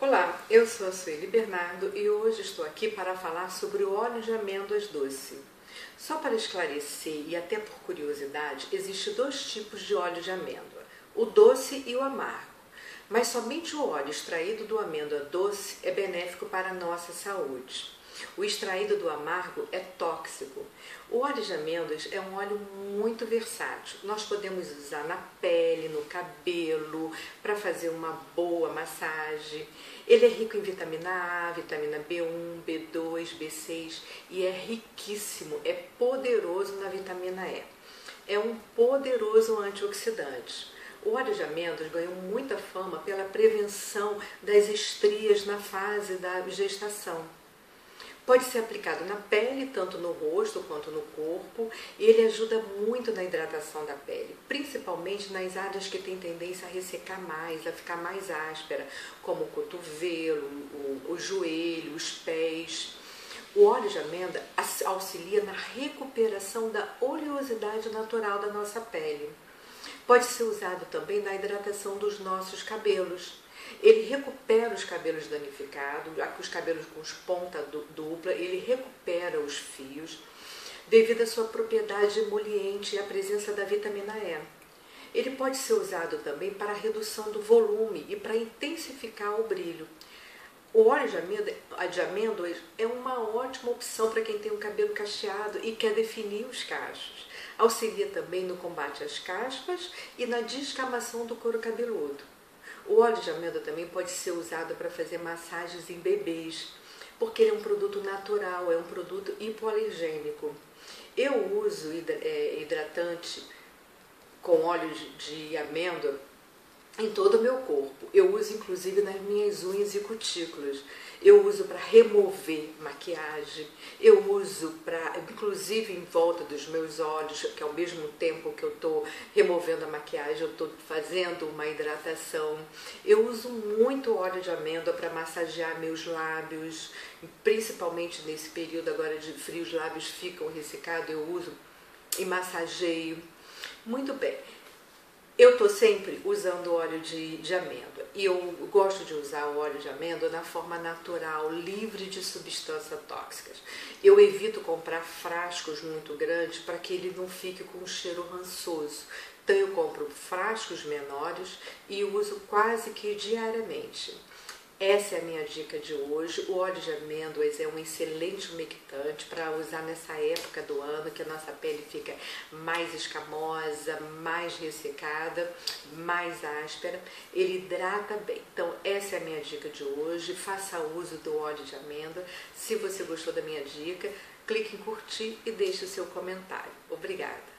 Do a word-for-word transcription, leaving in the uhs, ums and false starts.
Olá, eu sou a Sueli Bernardo e hoje estou aqui para falar sobre o óleo de amêndoas doce. Só para esclarecer e até por curiosidade, existem dois tipos de óleo de amêndoa, o doce e o amargo. Mas somente o óleo extraído do amêndoa doce é benéfico para a nossa saúde. O extraído do amargo é tóxico. O óleo de amêndoas é um óleo muito versátil. Nós podemos usar na pele, no cabelo, para fazer uma boa massagem. Ele é rico em vitamina A, vitamina B um, B dois, B seis e é riquíssimo, é poderoso na vitamina E. É um poderoso antioxidante. O óleo de amêndoas ganhou muita fama pela prevenção das estrias na fase da gestação. Pode ser aplicado na pele, tanto no rosto quanto no corpo, e ele ajuda muito na hidratação da pele, principalmente nas áreas que têm tendência a ressecar mais, a ficar mais áspera, como o cotovelo, o, o joelho, os pés. O óleo de amêndoa auxilia na recuperação da oleosidade natural da nossa pele. Pode ser usado também na hidratação dos nossos cabelos. Ele recupera os cabelos danificados, os cabelos com ponta dupla, ele recupera os fios, devido à sua propriedade emoliente e à presença da vitamina E. Ele pode ser usado também para a redução do volume e para intensificar o brilho. O óleo de amêndoa, de amêndoas é uma ótima opção para quem tem o cabelo cacheado e quer definir os cachos. Auxilia também no combate às caspas e na descamação do couro cabeludo. O óleo de amêndoa também pode ser usado para fazer massagens em bebês, porque ele é um produto natural, é um produto hipoalergênico. Eu uso hidratante com óleo de amêndoa em todo o meu corpo. Eu uso inclusive nas minhas unhas e cutículas. Eu uso para remover maquiagem. Eu uso para, inclusive em volta dos meus olhos, que ao mesmo tempo que eu estou removendo a maquiagem, eu estou fazendo uma hidratação. Eu uso muito óleo de amêndoa para massagear meus lábios, principalmente nesse período agora de frio, os lábios ficam ressecados, eu uso e massageio. Muito bem. Eu estou sempre usando óleo de, de amêndoa e eu gosto de usar o óleo de amêndoa na forma natural, livre de substâncias tóxicas. Eu evito comprar frascos muito grandes para que ele não fique com um cheiro rançoso. Então eu compro frascos menores e uso quase que diariamente. Essa é a minha dica de hoje. O óleo de amêndoas é um excelente umectante para usar nessa época do ano, que a nossa pele fica mais escamosa, mais ressecada, mais áspera. Ele hidrata bem. Então, essa é a minha dica de hoje. Faça uso do óleo de amêndoa. Se você gostou da minha dica, clique em curtir e deixe o seu comentário. Obrigada!